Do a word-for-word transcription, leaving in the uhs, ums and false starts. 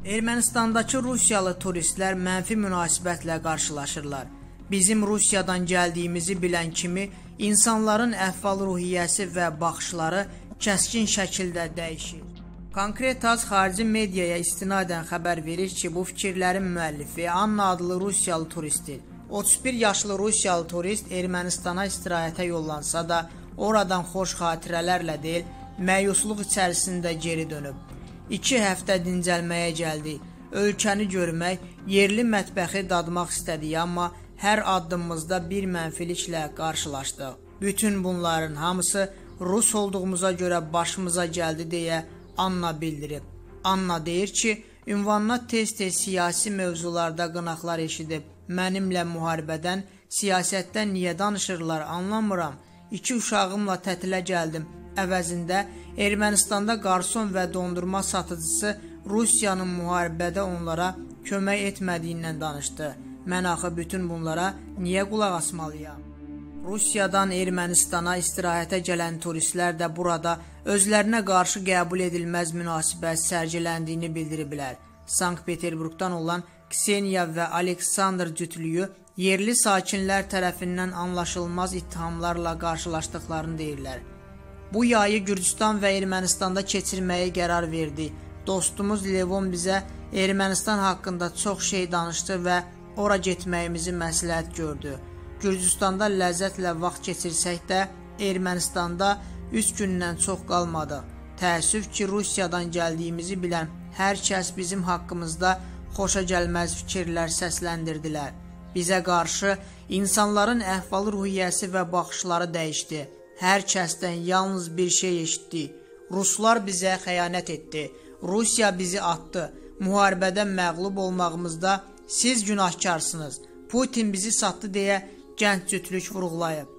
Ermənistandakı Rusiyalı turistlər mənfi münasibətlə qarşılaşırlar. Bizim Rusiyadan gəldiyimizi bilən kimi insanların əhval-ruhiyyəsi və baxışları kəskin şəkildə dəyişir. Konkretas xarici mediaya istinadən xəbər verir ki, bu fikirlərin müəllifi Anna adlı Rusiyalı turistdir. otuz bir yaşlı Rusiyalı turist Ermənistana istirahətə yollansa da, oradan xoş xatirələrlə deyil, məyusluq içərisində geri dönüb. İki həftə dincəlməyə gəldi. Ölkəni görmək, yerli mətbəxi dadmaq istədik, amma hər addımımızda bir mənfiliklə qarşılaşdıq. Bütün bunların hamısı Rus olduğumuza görə başımıza gəldi deyə Anna bildirib. Anna deyir ki, ünvanına tez-tez siyasi mövzularda qınaqlar eşidib. Mənimlə müharibədən, siyasətdən niyə danışırlar anlamıram. İki uşağımla tətilə gəldim. Əvəzində Ermənistanda qarson və dondurma satıcısı Rusiyanın müharibədə onlara kömək etmədiyindən danışdı. Mən axı bütün bunlara niyə qulaq asmalıyam? Rusiyadan Ermənistana istirahətə gələn turistlər də burada özlərinə qarşı qəbul edilməz münasibət sərgiləndiyini bildiriblər. Sankt-Peterburqdan olan Kseniya və Aleksandr cütlüyü yerli sakinlər tərəfindən anlaşılmaz ittihamlarla qarşılaşdıqlarını deyirlər. Bu yayı Gürcüstan və Ermənistanda keçirməyə qərar verdi. Dostumuz Levon bizə Ermənistan haqqında çox şey danışdı və ora getməyimizi məsləhət gördü. Gürcüstanda ləzzətlə vaxt keçirsək də Ermənistanda üç gündən çox qalmadıq. Təəssüf ki, Rusiyadan gəldiyimizi bilən hər kəs bizim haqqımızda xoşa gəlməz fikirlər səsləndirdilər. Bizə qarşı insanların əhval-ruhiyyəsi və baxışları dəyişdi. Hər kəsdən yalnız bir şey eşitdi. Ruslar bizə xəyanət etdi. Rusiya bizi atdı. Müharibədə məğlub olmağımızda siz günahkarsınız. Putin bizi satdı deyə gənc cütlük vurğulayıb.